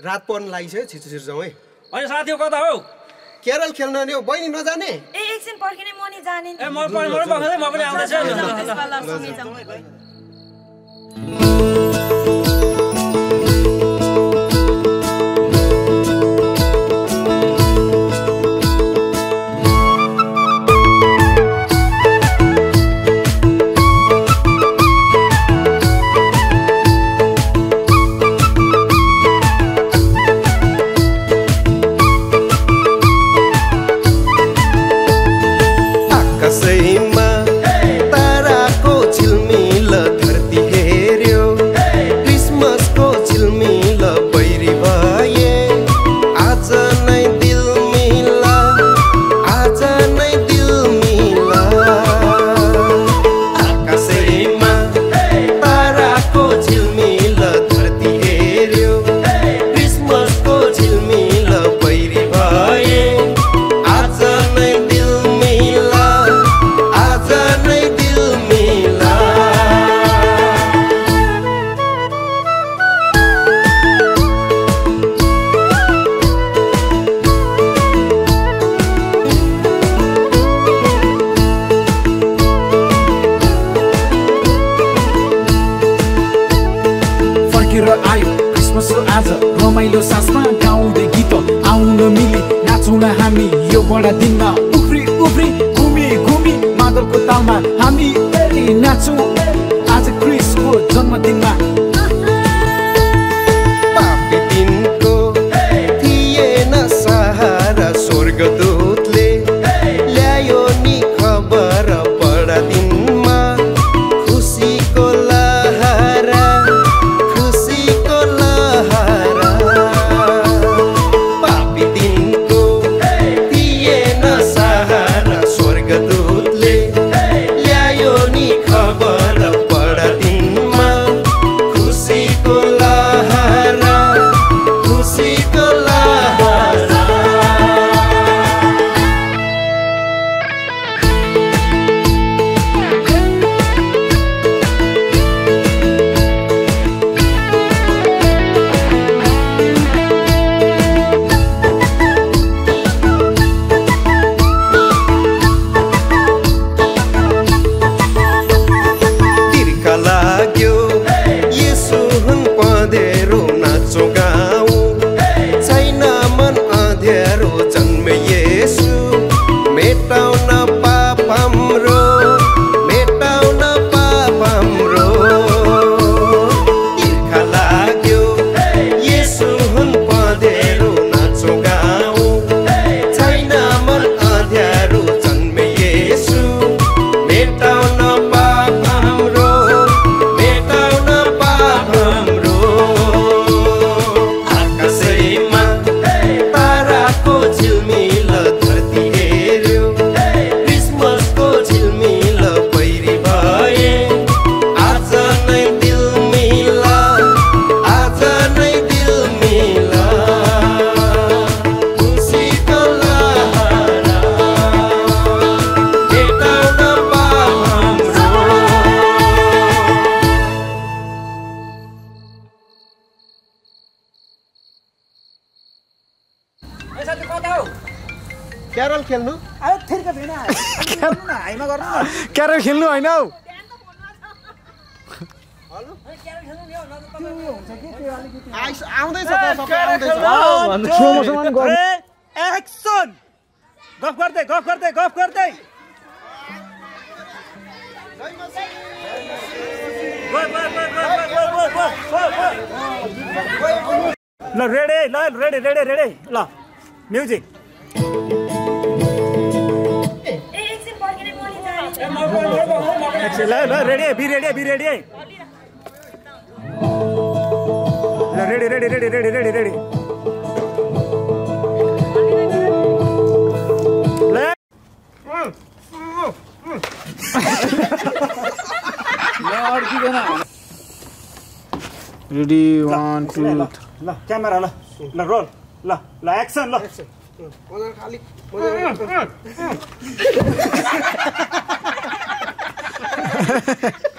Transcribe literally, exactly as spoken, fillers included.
रात पर्न लागिसक्यो, छिटो छिटो जाउँ है। अनि साथी कता हौ? क्यारल खेल्न नि हो, बहिनी नजाने? ए एकछिन पर्खिने म नि जाने नि। ए म पनि म पनि म पनि आउँदैछु। रमाइलो सासमा गाउँदै गीत आउन मिली नाचौँ न हामी यो बडा दिनमा उफ्री उफ्री घुमी घुमी मादलको तालमा हामी नाचौँ आज क्रिसको जन्मदिनमा। पापी दिनको थिएन सहारा, स्वर्गदूतले ल्यायो नि खबर बडा दिनमा खुसीको लहरा, खुसीको लहरा। पापी दिनको थिएन सहारा, स्वर्गदूतले ल्यायो नि खबर बडा दिनमा खुसीको लहरा, खुसीको लहरा। तिर्खा लाग्यो यसो हुन पँधेरो नाचो गाउँ, छैन मन अँध्यारो जन्मे येशू मेटाउन पाप हाम्रो, मेटाउन पाप हाम्रो। तिर्खा लाग्यो यसो हुन पँधेरो नाचो गाउँ, छैन मन अँध्यारो जन्मे येशू मेटाउन पाप हाम्रो, मेटाउन पाप हाम्रो। आकाशैमा ताराको झिलमिल धरती हेऱ्यो, क्रिसमसको झिलमिल पैरी भए आज नै दिल मिला, आज नै दिल मिला। खुसीको लहरा मेटाउन पाप हाम्रो। ए साथी कता हौ? क्यारल खेल्नु? आयो थिर्का भेना गर्नु न हाइमा गर्नु न क्यारल खेल्नु होइन हौ। आइस आउँदैछ त, सबै आउँदैछ। एक्सन गफ गर्दै गफ गर्दै गफ गर्दै ल रेडी ल रेडी रेडी रेडी ल म्युजिक ए एकछिन पर्खिने म नि जाने नि। ल ल रेडी बी रेडी बी रेडी ल ready ready ready ready ready ready ल रेडी वान टू ल क्यामेरा ल ल रोल ल ल एक्सन ल मजाले खाली मजाले